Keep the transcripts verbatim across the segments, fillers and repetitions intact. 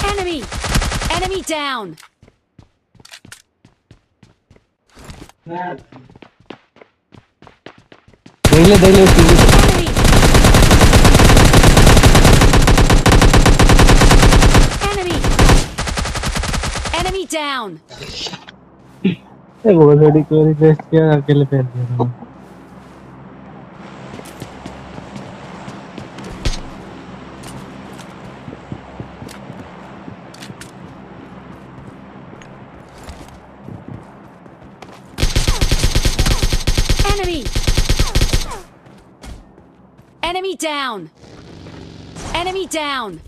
Enemy! Enemy down! Daily, daily, Enemy! Enemy! Enemy down! ए बहुत बड़ी कोई रेस्ट किया अकेले फैल गया Enemy! Enemy down! Enemy down!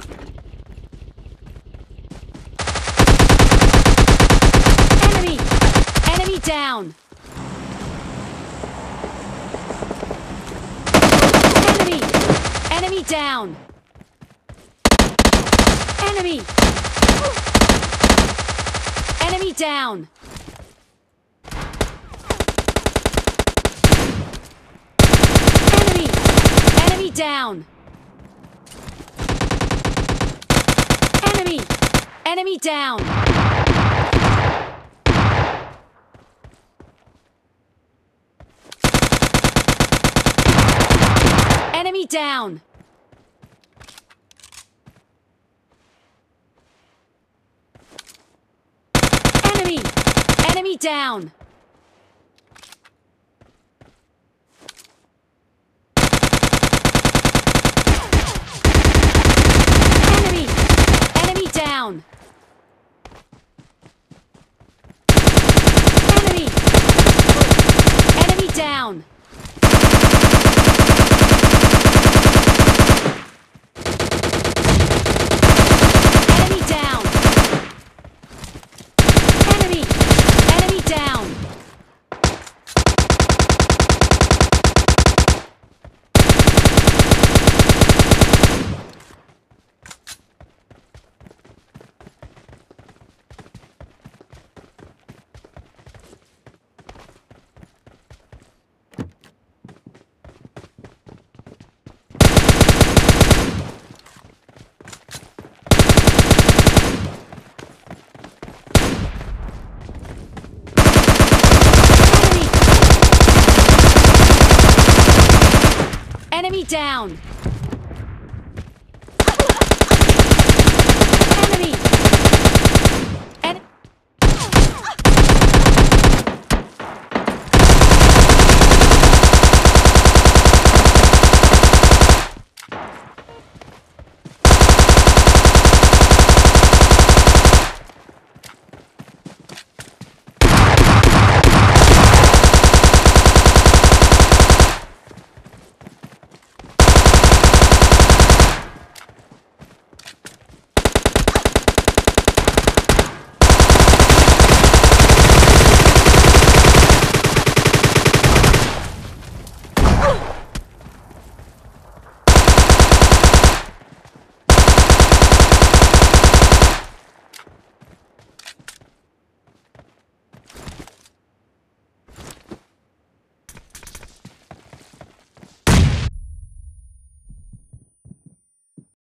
Enemy! Enemy down! Enemy! Enemy down! Enemy! Enemy down! Enemy! Enemy down! Enemy! Enemy down! Enemy down! Enemy! Enemy down! Enemy! Enemy down! Enemy! Enemy down! Enemy down! Enemy! Enemy down! Enemy! Enemy down!